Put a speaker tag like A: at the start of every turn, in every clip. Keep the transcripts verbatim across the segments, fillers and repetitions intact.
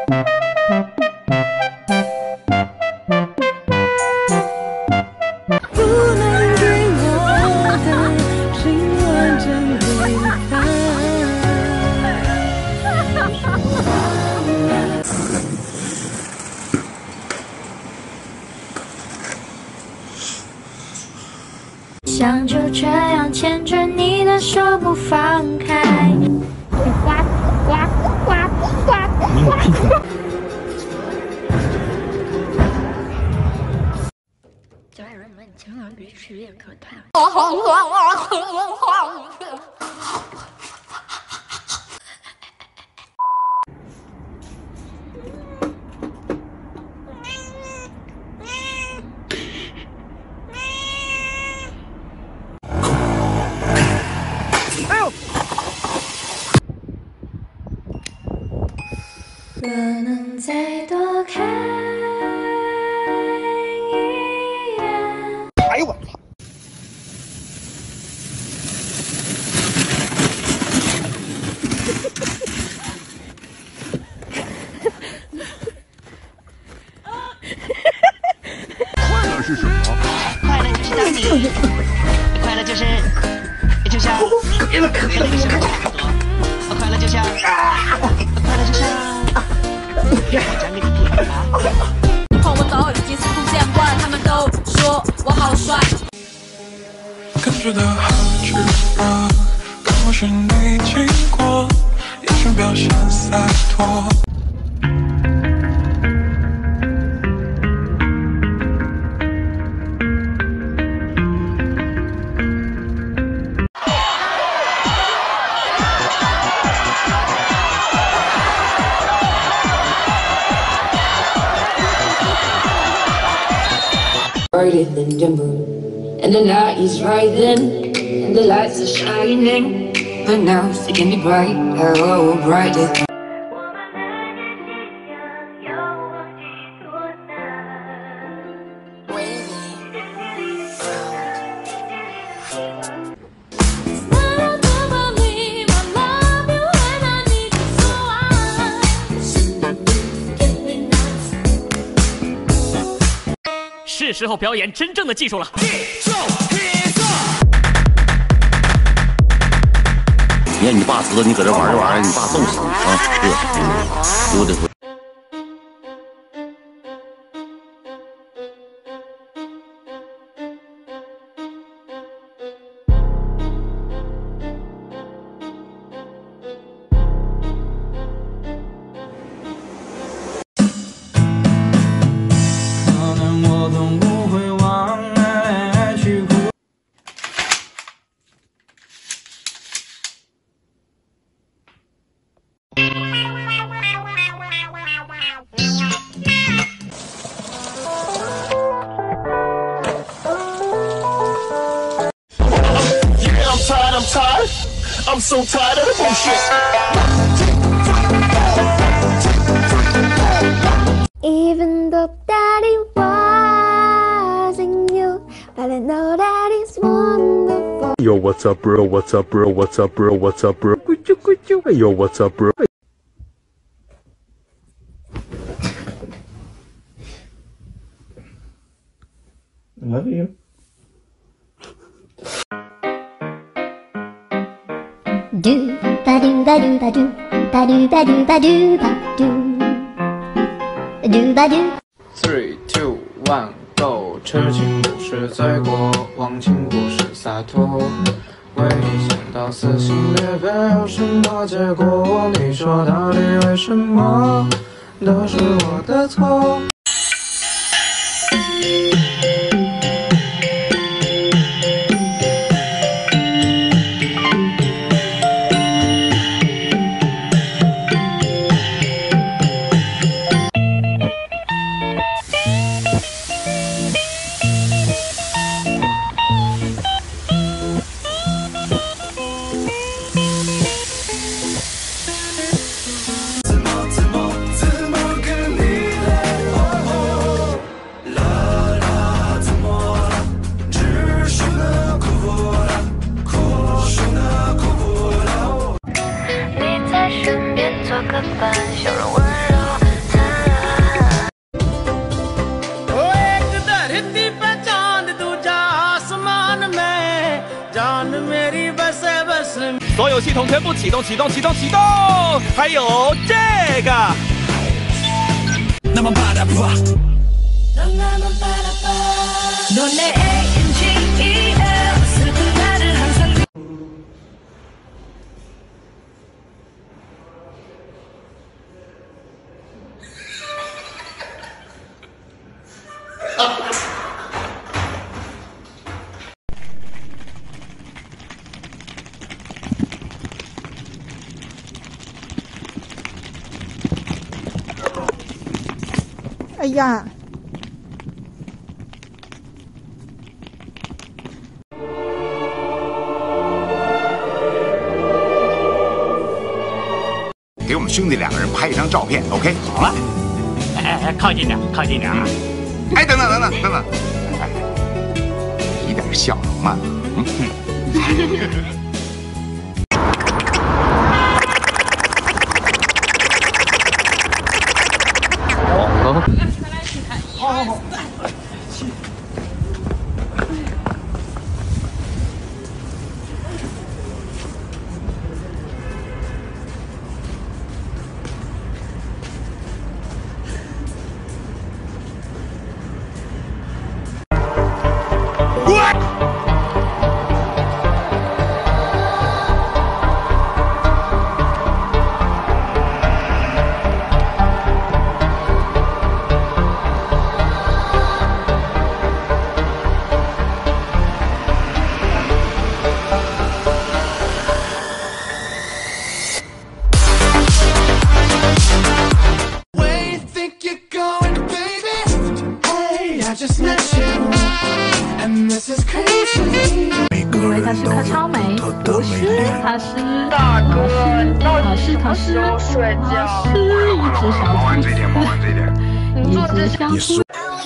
A: 想就这样牵着你的手不放开。呱呱呱呱呱！家人们千万别吃也可太。可能再多看一眼。
B: 哎呦我操！快乐是什么？
C: 快乐就是当你，快乐就是就像快乐就是差不多，快乐就像快乐就像。
D: 碰我都已经四处见惯，他们都说我好帅。
E: 跟着的好去吧，刚好是你经过，眼神表现洒脱。
F: Brighter than the moon, and the night is right then, and the lights are shining, but now it's getting brighter, oh, brighter.
G: 是时候表演真正的技术了。
B: 你看你爸知道你搁这玩这玩意儿，你爸揍死你啊！对，丢的回。
E: I'm tired. I'm so tired of the bullshit.
A: Even though daddy wasn't you, but I know that it's wonderful.
H: Yo, what's up, bro? What's up, bro? What's up, bro? What's up, bro? Yo, what's up, bro?
I: I love you.
A: Do ba do ba do ba do ba do ba do ba do ba do do ba do.
J: Three, two, one, go！ 痴情不是罪过，忘情不是洒脱。为你想到撕心裂肺有什么结果？你说到底为什么都是我的错？
E: 怎么怎么怎么跟你联络？
K: 有系统全部启动，启动，启动，启动，还有这个。那么巴拉巴。
L: 哎呀！
M: 给我们兄弟两个人拍一张照片 ，OK？ 好了。
G: 哎哎，靠近点，靠近点啊！
M: 哎，等等等等等等，哎，一点笑容嘛，嗯。
K: 哦。
L: 好好好。
D: 以为他是柯超梅，不是，他是大哥，他是他是他是一只小兔子，一只小兔子。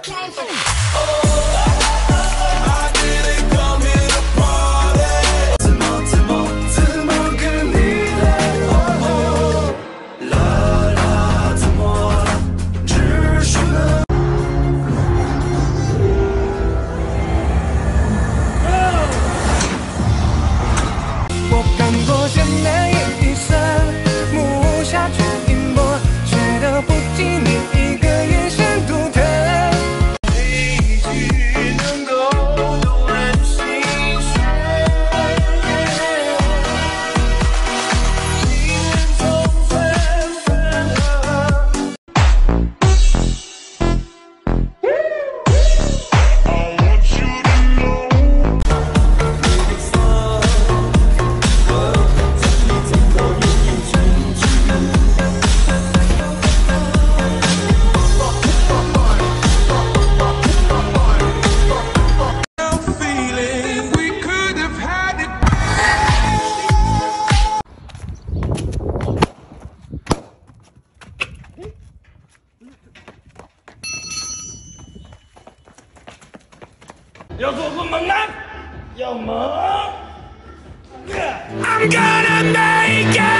K: 要做个猛男，要猛。I'm gonna make it.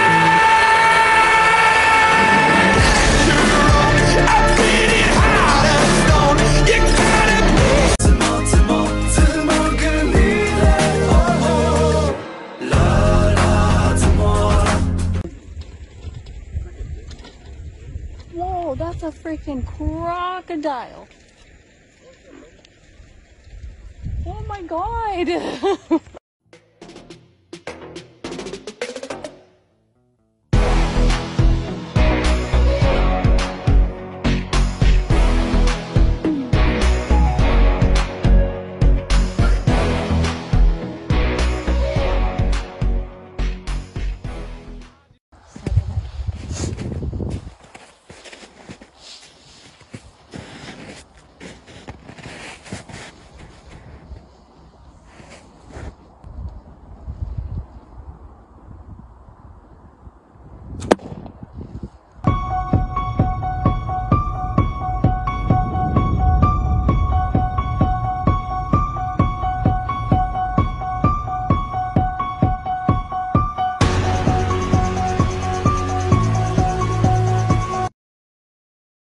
K: I'm feeling hot as stone. You gotta be. 怎么怎么怎么跟你来？哦啦啦，怎么
D: ？Whoa, that's a freaking crocodile. Oh my god!